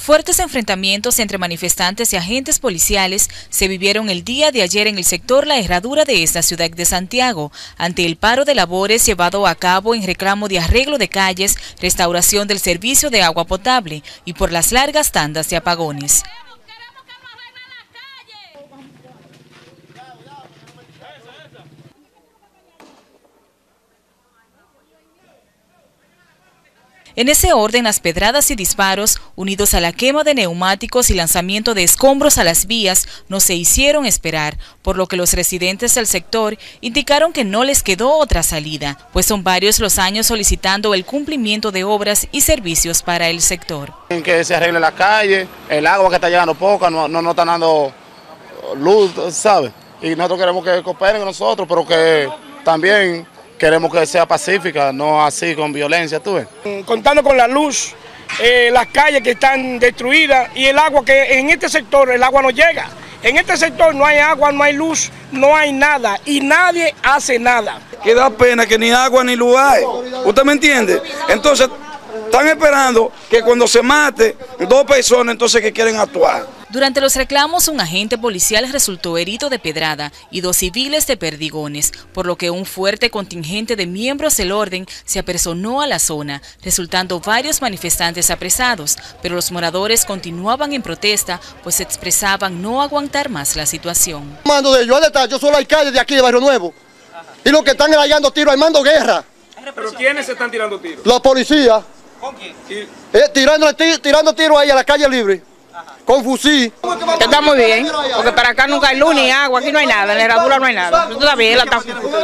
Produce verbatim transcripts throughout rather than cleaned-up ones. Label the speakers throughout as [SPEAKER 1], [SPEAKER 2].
[SPEAKER 1] Fuertes enfrentamientos entre manifestantes y agentes policiales se vivieron el día de ayer en el sector La Herradura de esta ciudad de Santiago, ante el paro de labores llevado a cabo en reclamo de arreglo de calles, restauración del servicio de agua potable y por las largas tandas de apagones. En ese orden, las pedradas y disparos, unidos a la quema de neumáticos y lanzamiento de escombros a las vías, no se hicieron esperar, por lo que los residentes del sector indicaron que no les quedó otra salida, pues son varios los años solicitando el cumplimiento de obras y servicios para el sector.
[SPEAKER 2] Que se arregle la calle, el agua que está llegando poca, no, no nos están dando luz, ¿sabes? Y nosotros queremos que cooperen con nosotros, pero que también queremos que sea pacífica, no así con violencia, ¿tú ves?
[SPEAKER 3] Contando con la luz, eh, las calles que están destruidas y el agua que en este sector el agua no llega. En este sector no hay agua, no hay luz, no hay nada y nadie hace nada.
[SPEAKER 4] Que da pena que ni agua ni luz hay, ¿usted me entiende? Entonces están esperando que cuando se mate dos personas entonces que quieren actuar.
[SPEAKER 1] Durante los reclamos, un agente policial resultó herido de pedrada y dos civiles de perdigones, por lo que un fuerte contingente de miembros del orden se apersonó a la zona, resultando varios manifestantes apresados, pero los moradores continuaban en protesta, pues expresaban no aguantar más la situación.
[SPEAKER 5] Mando de ellos, yo soy el alcalde de aquí de Barrio Nuevo, y los que están rayando tiros, ahí mando guerra.
[SPEAKER 6] ¿Pero quiénes se están tirando tiros?
[SPEAKER 5] La policía.
[SPEAKER 6] ¿Con quién?
[SPEAKER 5] Eh, tirando, tirando tiros ahí a la calle libre. Con fusil.
[SPEAKER 7] Está muy bien, porque para acá nunca hay luz ni agua, aquí no hay nada, en la Herradura no hay nada. Está bien, la está...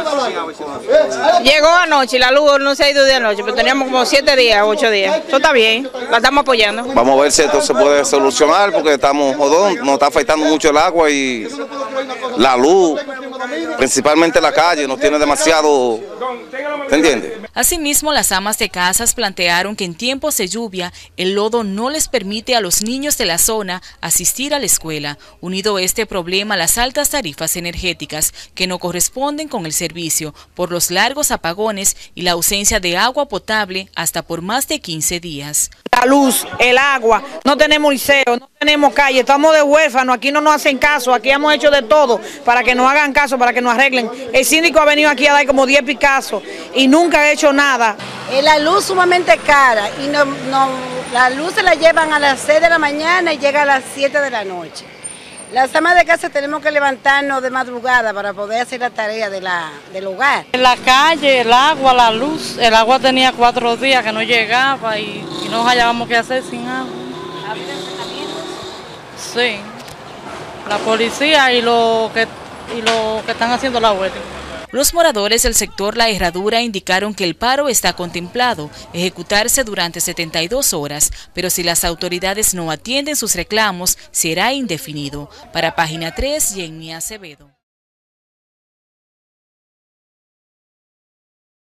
[SPEAKER 7] Llegó anoche y la luz no se ha ido de anoche, pero teníamos como siete días, ocho días. Eso está bien, la estamos apoyando.
[SPEAKER 4] Vamos a ver si esto se puede solucionar, porque estamos jodón, nos está afectando mucho el agua y la luz, principalmente la calle, nos tiene demasiado... ¿Se entiende?
[SPEAKER 1] Asimismo, las amas de casas plantearon que en tiempos de lluvia el lodo no les permite a los niños de la zona asistir a la escuela, unido a este problema a las altas tarifas energéticas que no corresponden con el servicio por los largos apagones y la ausencia de agua potable hasta por más de quince días.
[SPEAKER 7] La luz, el agua, no tenemos liceo, no tenemos calle, estamos de huérfanos, aquí no nos hacen caso, aquí hemos hecho de todo para que nos hagan caso, para que nos arreglen. El síndico ha venido aquí a dar como diez picazos y nunca ha hecho nada.
[SPEAKER 8] La luz sumamente cara y no, no, la luz se la llevan a las seis de la mañana y llega a las siete de la noche. Las amas de casa tenemos que levantarnos de madrugada para poder hacer la tarea de la, del hogar.
[SPEAKER 9] En la calle, el agua, la luz, el agua tenía cuatro días que no llegaba y, y no hallábamos qué hacer sin agua.
[SPEAKER 1] ¿Ha habido enfrentamientos?
[SPEAKER 9] Sí, la policía y lo que, y lo que están haciendo la huelga.
[SPEAKER 1] Los moradores del sector La Herradura indicaron que el paro está contemplado ejecutarse durante setenta y dos horas, pero si las autoridades no atienden sus reclamos, será indefinido. Para Página tres, Jenny Acevedo.